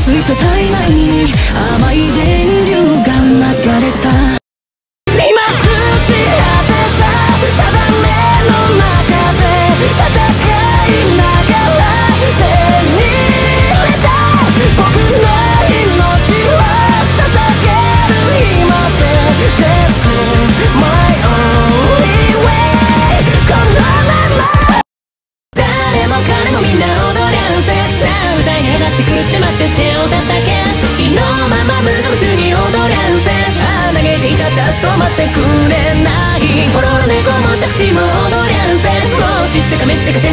ついた体内に甘い電流が流れた。今朽ち果てた定めの中で戦いながら手に入れた僕の命を捧げる今で This is my only way このまま誰も彼もみんな踊りゃんせさあ歌い上がってくるって待って手を叩け意のまま無我夢中に踊りゃんせああ嘆いていた歌詞止まってくれないポロロ猫も杓子も踊りゃんせもうしっちゃかめっちゃか